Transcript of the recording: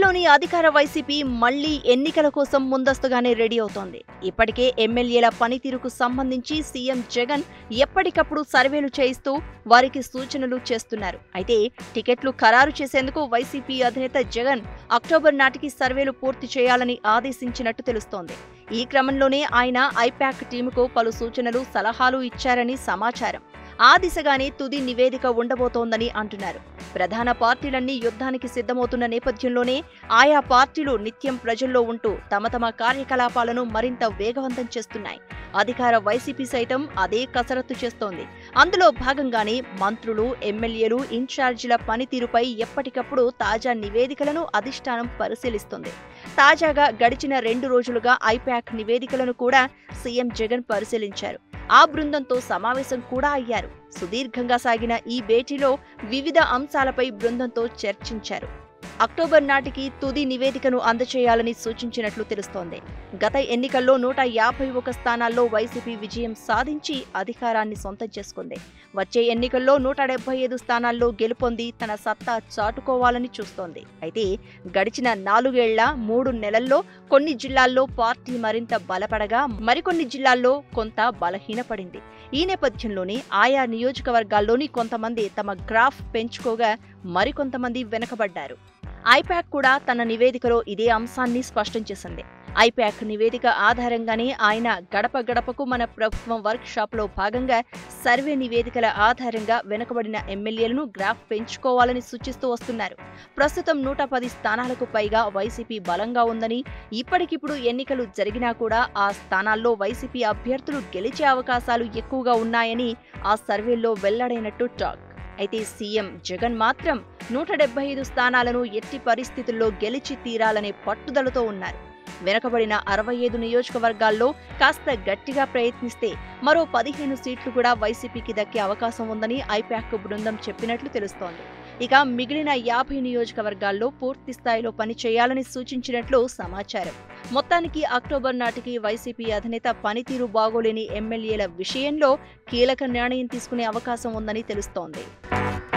ఏపీలోని అధికార వైసీపీ మళ్లీ ఎన్నికల కోసం ముందస్తుగానే రెడీ అవుతోంది. ఇప్పటికే ఎమ్మెల్యేల పనితీరుకు సంబంధించి సీఎం జగన్ ఎప్పటికప్పుడు సర్వేలు చేయిస్తూ వారికి సూచనలు చేస్తున్నారు. అయితే టికెట్లు ఖరారు చేసేందుకు వైసీపీ అధినేత జగన్ అక్టోబర్ నాటికి సర్వేలు పూర్తి చేయాలని ఆదేశించినట్టు తెలుస్తోంది. ఈ క్రమంలోనే ఆయన ఐపాక్ టీముకు పలు సూచనలు, సలహాలు ఇచ్చారని సమాచారం. ఆ దిశగానే తుది నివేదిక ఉండబోతోందని అంటున్నారు. ప్రధాన పార్టీలన్నీ యుద్ధానికి సిద్ధమవుతున్న నేపథ్యంలోనే ఆయా పార్టీలు నిత్యం ప్రజల్లో ఉంటూ తమ తమ కార్యకలాపాలను మరింత వేగవంతం చేస్తున్నాయి. అధికార వైసీపీ సైతం అదే కసరత్తు చేస్తోంది. అందులో భాగంగానే మంత్రులు, ఎమ్మెల్యేలు, ఇన్ఛార్జీల పనితీరుపై ఎప్పటికప్పుడు తాజా నివేదికలను అధిష్టానం పరిశీలిస్తుంది. తాజాగా గడిచిన 2 రోజులుగా ఐపాక్ నివేదికలను కూడా సీఎం జగన్ పరిశీలించారు. ఆ బృందంతో సమావేశం కూడా అయ్యారు. సుదీర్ఘంగా సాగిన ఈ భేటీలో వివిధ అంశాలపై బృందంతో చర్చించారు. అక్టోబర్ నాటికి తుది నివేదికను అందచేయాలని సూచించినట్లు తెలుస్తోంది. గత ఎన్నికల్లో 151 స్థానాల్లో వైసీపీ విజయం సాధించి అధికారాన్ని సొంతం చేసుకుంది. వచ్చే ఎన్నికల్లో 175 స్థానాల్లో గెలుపొంది తన సత్తా చాటుకోవాలని చూస్తోంది. అయితే గడిచిన 4 ఏళ్ల 3 నెలల్లో కొన్ని జిల్లాల్లో పార్టీ మరింత బలపడగా మరికొన్ని జిల్లాల్లో కొంత బలహీనపడింది. ఈ నేపథ్యంలోనే ఆయా నియోజకవర్గాల్లోని కొంతమంది తమ గ్రాఫ్ పెంచుకోగా మరికొంతమంది వెనకబడ్డారు. ఐపాక్ కూడా తన నివేదికలో ఇదే అంశాన్ని స్పష్టం చేసింది. ఐపాక్ నివేదిక ఆధారంగానే ఆయన గడప గడపకు మన ప్రభుత్వం వర్క్ షాప్లో భాగంగా సర్వే నివేదికల ఆధారంగా వెనుకబడిన ఎమ్మెల్యేలను గ్రాఫ్ పెంచుకోవాలని సూచిస్తూ వస్తున్నారు. ప్రస్తుతం 110 స్థానాలకు పైగా వైసీపీ బలంగా ఉందని, ఇప్పటికిప్పుడు ఎన్నికలు జరిగినా కూడా ఆ స్థానాల్లో వైసీపీ అభ్యర్థులు గెలిచే అవకాశాలు ఎక్కువగా ఉన్నాయని ఆ సర్వేల్లో వెల్లడైనట్టు టాక్. అయితే సీఎం జగన్ మాత్రం 175 స్థానాలను ఎట్టి పరిస్థితుల్లో గెలిచి తీరాలనే పట్టుదలతో ఉన్నారు. వెనుకబడిన 65 నియోజకవర్గాల్లో కాస్త గట్టిగా ప్రయత్నిస్తే మరో 15 సీట్లు కూడా వైసీపీకి దక్కే అవకాశం ఉందని ఐపాక్ బృందం చెప్పినట్లు తెలుస్తోంది. ఇక మిగిలిన 50 నియోజకవర్గాల్లో పూర్తి స్థాయిలో పనిచేయాలని సూచించినట్లు సమాచారం. మొత్తానికి అక్టోబర్ నాటికి వైసీపీ అధినేత పనితీరు బాగోలేని ఎమ్మెల్యేల విషయంలో కీలక నిర్ణయం తీసుకునే అవకాశం ఉందని తెలుస్తోంది.